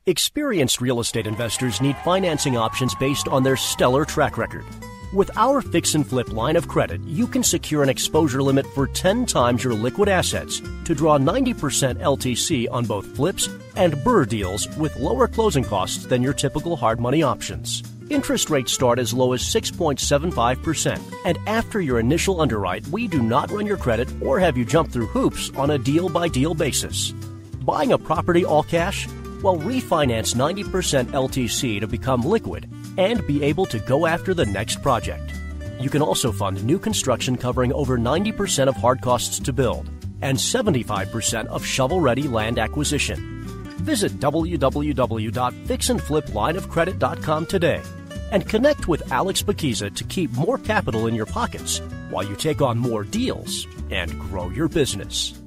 Experienced real estate investors need financing options based on their stellar track record. With our Fix and Flip line of credit, you can secure an exposure limit for 10 times your liquid assets to draw 90% LTC on both flips and BRRRR deals with lower closing costs than your typical hard money options. Interest rates start as low as 6.75%, and after your initial underwrite, we do not run your credit or have you jump through hoops on a deal-by-deal basis. Buying a property all cash? Well, refinance 90% LTC to become liquid and be able to go after the next project. You can also fund new construction covering over 90% of hard costs to build and 75% of shovel-ready land acquisition. Visit www.fixandfliplineofcredit.com today and connect with Alex Bakiza to keep more capital in your pockets while you take on more deals and grow your business.